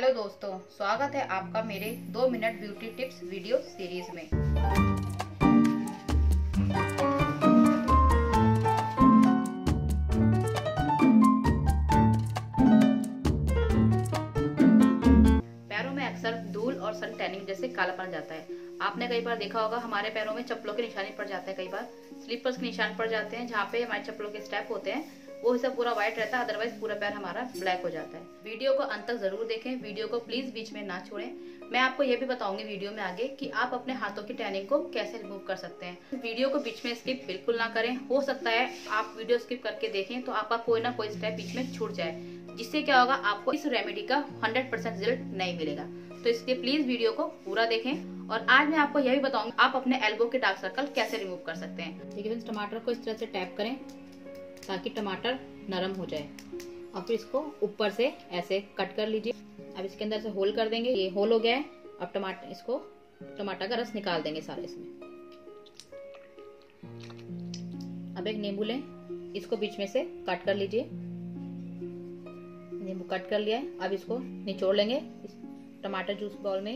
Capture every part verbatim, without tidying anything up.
Hello दोस्तों, स्वागत है आपका मेरे दो minute beauty tips video series में। पैरों में अक्सर धूल और सन टैनिंग जैसे काला पड़ जाता है। आपने कई बार देखा होगा हमारे पैरों में चप्पलों के निशानी पड़ जाते हैं, कई बार स्लीपर्स के निशान पड़ जाते हैं, जहाँ पे हमारे चप्पलों के स्टेप होते हैं वो हिस्सा पूरा व्हाइट रहता है, अदरवाइज पूरा पैर हमारा ब्लैक हो जाता है। वीडियो को अंत तक जरूर देखें, वीडियो को प्लीज बीच में ना छोड़ें। मैं आपको ये भी बताऊंगी वीडियो में आगे कि आप अपने हाथों की टैनिंग को कैसे रिमूव कर सकते हैं। वीडियो को बीच में स्किप बिल्कुल ना करें। हो सकता है आप वीडियो स्किप करके देखें तो आपका कोई ना कोई स्टेप बीच में छूट जाए, जिससे क्या होगा आपको इस रेमेडी का हंड्रेड परसेंट रिजल्ट नहीं मिलेगा। तो इसलिए प्लीज वीडियो को पूरा देखें। और आज मैं आपको यह भी बताऊंगी आप अपने एल्बो के डार्क सर्कल कैसे रिमूव कर सकते हैं। देखिए टमाटर को इस तरह से टैप करें ताकि टमाटर नरम हो जाए, और फिर इसको ऊपर से ऐसे कट कर लीजिए। अब इसके अंदर से होल कर देंगे, ये होल हो गया है। अब टमाटर इसको टमाटर का रस निकाल देंगे सारे इसमें। अब एक नींबू लें, इसको बीच में से कट कर लीजिए। नींबू कट कर लिया है। अब इसको निचोड़ लेंगे इस टमाटर जूस बाउल में।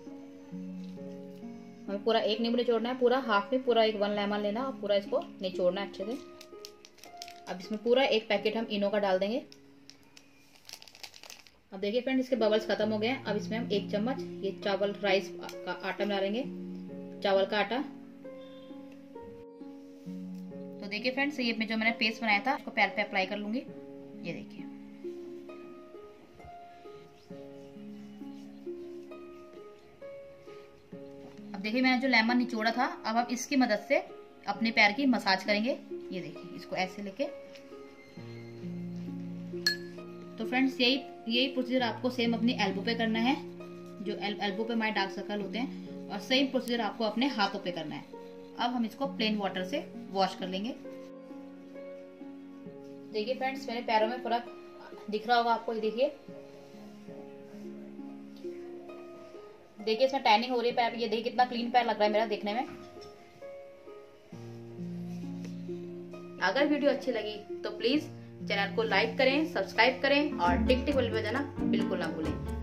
हमें पूरा एक नींबू निचोड़ना है, पूरा हाफ में पूरा एक वन लेमन लेना और पूरा इसको निचोड़ना है अच्छे से। अब इसमें पूरा एक पैकेट हम इनो का डाल देंगे। अब देखिए फ्रेंड इसके बबल्स खत्म हो गए हैं। अब इसमें हम एक चम्मच ये चावल राइस का आटा मिला लेंगे, चावल का आटा। तो देखिए फ्रेंड्स ये जो मैंने पेस्ट बनाया था उसको पैर पे अप्लाई कर लूंगी। ये देखिए अब देखिए मैंने जो लेमन निचोड़ा था, अब हम इसकी मदद से अपने पैर की मसाज करेंगे। ये देखिए इसको ऐसे लेके। तो फ्रेंड्स यही यही प्रोसीजर आपको सेम अपनी एल्बो पे करना है, जो एल, एल्बो पे हमारे डार्क सर्कल होते हैं, और सेम प्रोसीजर आपको अपने हाथों पे करना है। अब हम इसको प्लेन वाटर से वॉश कर लेंगे। देखिए फ्रेंड्स मेरे पैरों में फर्क दिख रहा होगा आपको। ये देखिए देखिए इसमें टैनिंग हो रही है पैर। ये देखिए कितना क्लीन पैर लग रहा है मेरा देखने में। अगर वीडियो अच्छी लगी तो प्लीज चैनल को लाइक करें, सब्सक्राइब करें और टिक टिक बेल बजाना बिल्कुल ना भूलें।